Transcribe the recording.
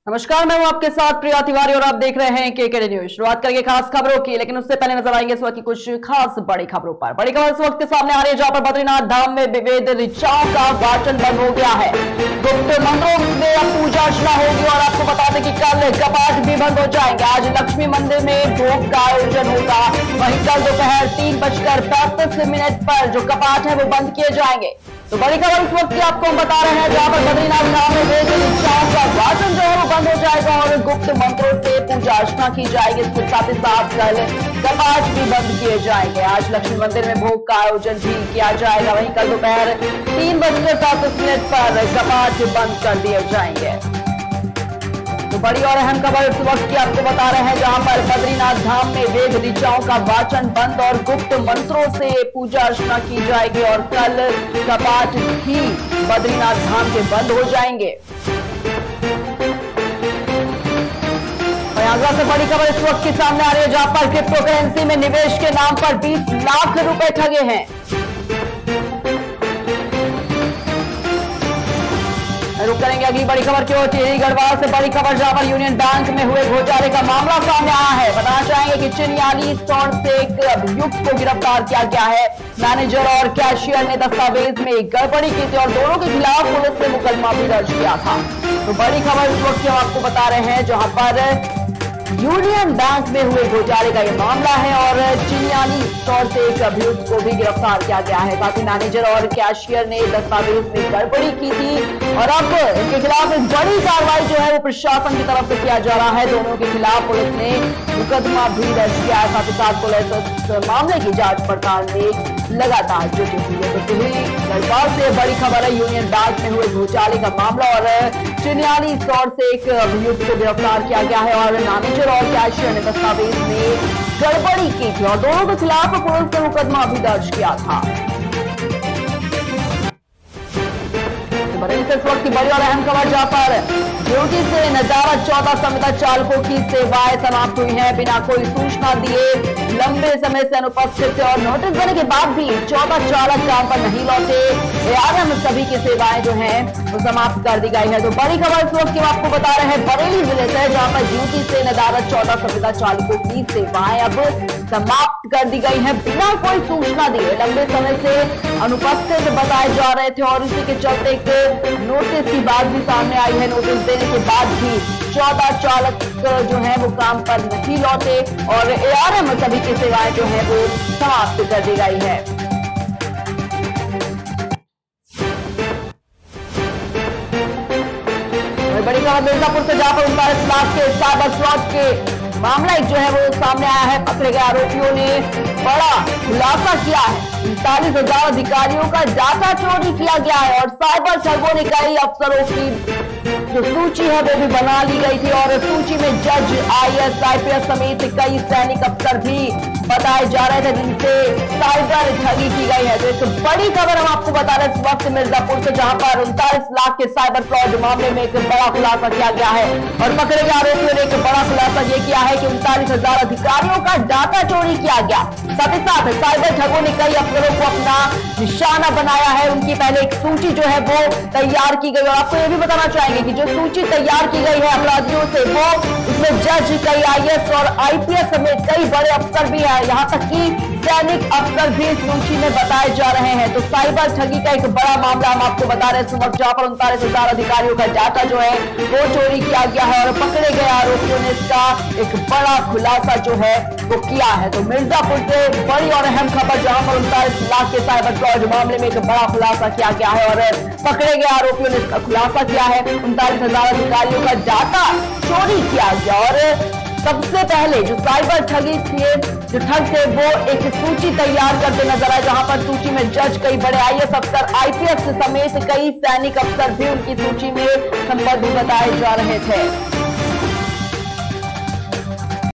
नमस्कार, मैं हूं आपके साथ प्रिया तिवारी और आप देख रहे हैं केके न्यूज। शुरुआत करेंगे खास खबरों की, लेकिन उससे पहले नजर आएंगे इस वक्त की कुछ खास बड़ी खबरों पर। बड़ी खबर इस वक्त के सामने आ रही है, जहां पर बद्रीनाथ धाम में विविध ऋचाओं का वाचन बंद हो गया है। गुप्त मंदिरों में अब पूजा अर्चना होगी और आपको बता दें कि कल कपाट भी बंद हो जाएंगे। आज लक्ष्मी मंदिर में भोग का आयोजन होगा, वहीं कल दोपहर 3:35 पर जो कपाट है वो बंद किए जाएंगे। तो बड़ी खबर इस वक्त की आपको हम बता रहे हैं, जहां पर बद्रीनाथ धाम में विविध ऋचाओं का वाचन जो है वो बंद हो जाएगा और गुप्त मंत्रों से पूजा अर्चना की जाएगी। इसके साथ ही साथ कल कपाट भी बंद किए जाएंगे। आज लक्ष्मी मंदिर में भोग का आयोजन भी किया जाएगा, वहीं कल दोपहर 3:35 पर कपाट बंद कर दिए जाएंगे। तो बड़ी और अहम खबर इस वक्त की आपको बता रहे हैं, जहां पर बद्रीनाथ धाम में वेद ऋचाओं का वाचन बंद और गुप्त मंत्रों से पूजा अर्चना की जाएगी और कल कपाट भी बद्रीनाथ धाम के बंद हो जाएंगे। आगरा से बड़ी खबर इस वक्त की सामने आ रही है, जहां पर क्रिप्टो करेंसी में निवेश के नाम पर 20 लाख रुपए ठगे हैं। रुक करेंगे अगली बड़ी खबर की ओर। टिहरी गढ़वाल से बड़ी खबर, जहां पर यूनियन बैंक में हुए घोटाले का मामला सामने आया है। बताना चाहेंगे कि चिन्याली स्टोर से एक अभियुक्त को गिरफ्तार किया गया है। मैनेजर और कैशियर ने दस्तावेज में गड़बड़ी की थी और दोनों के खिलाफ पुलिस ने मुकदमा भी दर्ज किया था। तो बड़ी खबर इस वक्त हम आपको बता रहे हैं, जहां पर यूनियन बैंक में हुए घोटाले का यह मामला है और चिन्याली स्टोर से एक अभियुक्त को भी गिरफ्तार किया गया है। साथ ही मैनेजर और कैशियर ने दस्तावेज में गड़बड़ी की थी और अब इनके खिलाफ एक बड़ी कार्रवाई जो है वो प्रशासन की तरफ से किया जा रहा है। दोनों के खिलाफ पुलिस ने मुकदमा भी दर्ज किया है। साथ ही साथ पुलिस इस मामले की जांच पड़ताल में लगातार जुटी हुई है। तो टिहरी गढ़वाल से बड़ी खबर है, यूनियन बैंक में हुए घोटाले का मामला और चिन्याली स्टोर से एक अभियुक्त को गिरफ्तार किया गया है और मैनेजर और कैशियर ने दस्तावेज में गड़बड़ी की थी और दोनों के खिलाफ पुलिस ने मुकदमा भी दर्ज किया था। इस वक्त की बड़ी और अहम खबर, जहां पर ड्यूटी से नजारत 14 संविदा चालकों की सेवाएं समाप्त हुई हैं। बिना कोई सूचना दिए लंबे समय से अनुपस्थित और नोटिस देने के बाद भी 14 चालक काम पर नहीं लौटे। एआरएम सभी की सेवाएं जो हैं वो समाप्त कर दी गई है। तो बड़ी खबर इस वक्त की आपको बता रहे हैं बरेली जिले से, जहां पर ड्यूटी से नजारत 14 संविदा चालकों की सेवाएं अब समाप्त कर दी गई है। बिना कोई सूचना दिए लंबे समय से अनुपस्थित बताए जा रहे थे और इसी के चलते एक नोटिस की बात भी सामने आई है। नोटिस देने के बाद भी 14 चालक जो है वो काम पर नहीं लौटे और एआरएम सभी की सेवाएं जो है वो समाप्त कर दी गई है। बड़ी खबर मिर्जापुर से, जहां पर 39 लाख के साइबर फ्रॉड के मामला एक जो है वो सामने आया है। पकड़े गए आरोपियों ने बड़ा खुलासा किया है। 39,000 अधिकारियों का डाटा चोरी किया गया है और साइबर ठगों ने कई अफसरों की जो सूची है वो भी बना ली गई थी और सूची में जज, आईएएस, आईपीएस समेत कई सैनिक अफसर भी बताए जा रहे थे जिनसे साइबर ठगी की गई है। तो एक बड़ी खबर हम आपको बता रहे हैं इस वक्त मिर्जापुर से, जहां पर 39 लाख के साइबर फ्रॉड मामले में एक बड़ा खुलासा किया गया है और पकड़े गए आरोपियों ने एक बड़ा खुलासा ये किया है कि 39,000 अधिकारियों का डाटा चोरी किया गया। साथ ही साथ साइबर ठगों ने कई अफसरों को अपना निशाना बनाया है। उनकी पहले एक सूची जो है वो तैयार की गई और आपको ये भी बताना चाहेंगे कि जो सूची तैयार की गई है अपराधियों से, वो उसमें जज, कई आईएएस और आईपीएस समेत कई बड़े अफसर भी हैं, यहाँ तक कि सैनिक अफसर भी इस सूची में बताए जा रहे हैं। तो साइबर ठगी का एक बड़ा मामला हम आपको बता रहे हैं, जहां पर 39,000 अधिकारियों का डाटा जो है वो चोरी किया गया है और पकड़े गए आरोपियों ने इसका एक बड़ा खुलासा जो है वो किया है। तो मिर्जापुर से बड़ी और अहम खबर, जहां पर 39 लाख के साइबर फ्रॉड मामले में एक बड़ा खुलासा किया गया है और पकड़े गए आरोपियों ने इसका खुलासा किया है। 39,000 अधिकारियों का डाटा चोरी किया गया और सबसे पहले जो साइबर ठगी थे, जो ठग थे, वो एक सूची तैयार करते नजर आए, जहां पर सूची में जज, कई बड़े आईएएस अफसर, आईपीएस समेत कई सैनिक अफसर भी उनकी सूची में संबद्ध बताए जा रहे थे।